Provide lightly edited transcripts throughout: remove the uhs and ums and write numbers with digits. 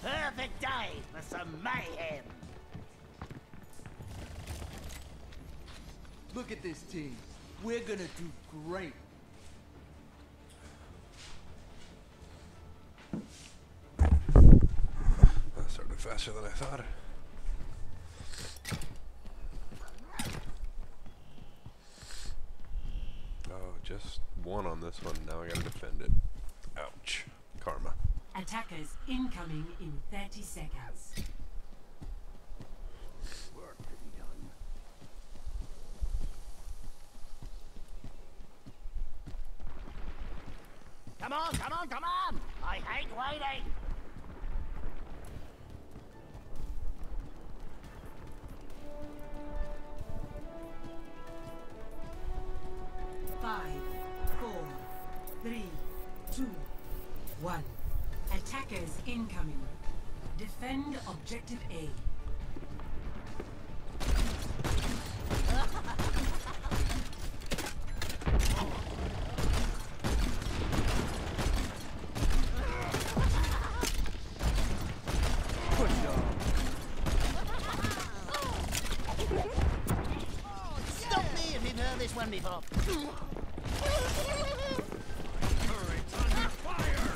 Perfect day for some mayhem. Look at this team. We're gonna do great. That started faster than I thought. Oh, just one on this one. Now I gotta defend it. Ouch. Karma. Attackers incoming in 30 seconds. Work to be done. Come on, come on, come on! I hate waiting! Five, 4, 3, 2, 1. Attackers incoming. Defend objective A. Stop me if you've heard this one before. Turret's under fire!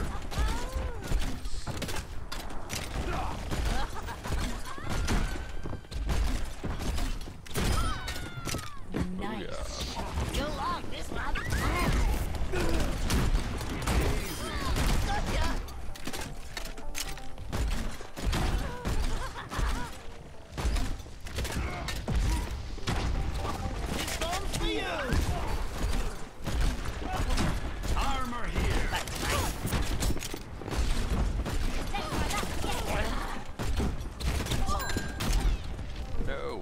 Nice. You'll like this one. Gotcha. This bomb's for you. Armor here! No.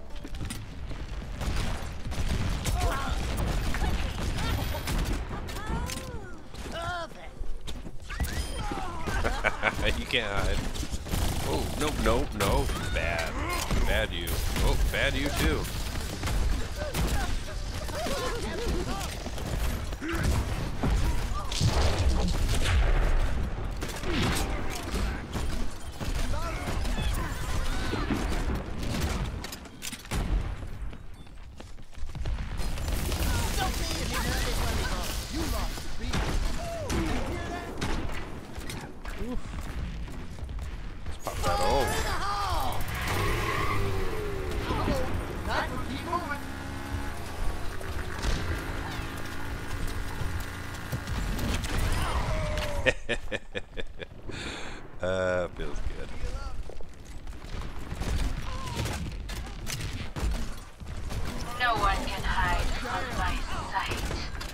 Perfect. You can't hide. Oh, no, no, no. Bad. Bad you. Oh, bad you too. Stop me if you've heard this one before. You lost. Let's pop that. Oh. That would keep moving. Feels good. No one can hide from my sight.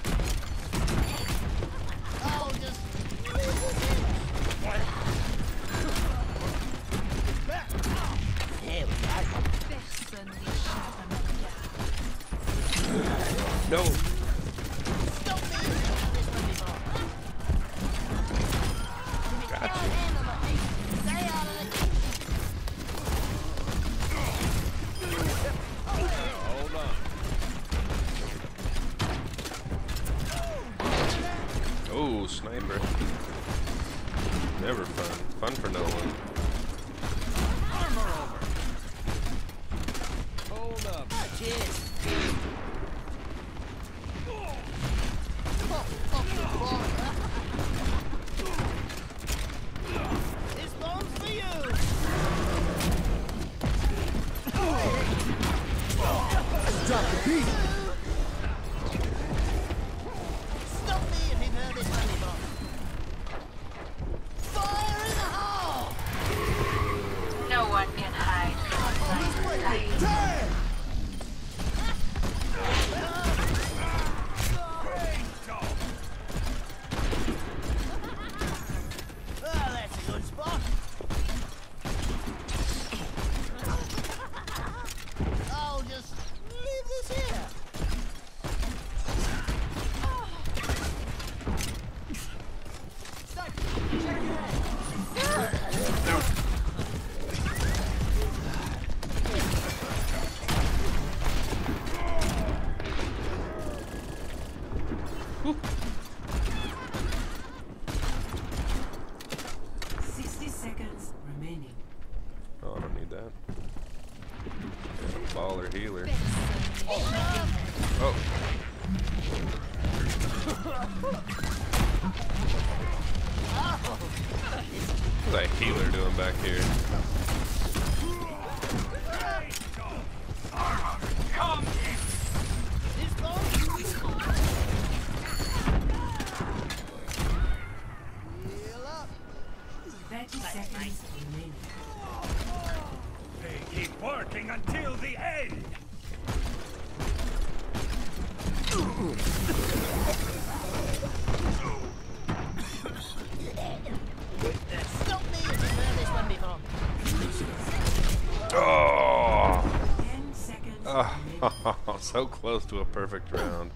Oh, just... There we go. No. Stop me if you've heard this one before. Got Can't you. handle the heat. Stay out of Hold on. Oh, sniper. Never fun. Fun for no one. Armor over! Hold up. the... Cheers. This bomb's for you. Drop the beat. Stop me if you've heard this one before. Fire in the hole! No one can hide from my sight. Damn! a healer. Oh. What's that healer doing back here? Come in. 30 seconds remaining. They keep working until the end. Stop me if you've heard this one before. Oh, 10 seconds remaining. oh, so close to a perfect round.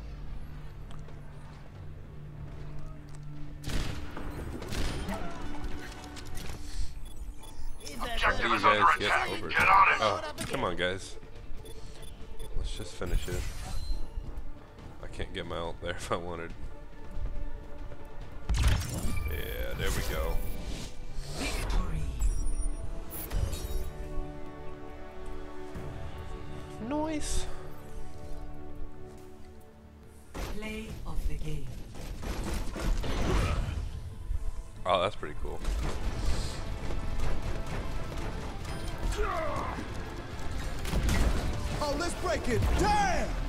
How do you guys get over? Oh, come on, guys. Let's just finish it. I can't get my ult there if I wanted. Yeah, there we go. Victory. Nice. Play of the game. Oh, that's pretty cool. Oh, let's break it. Damn!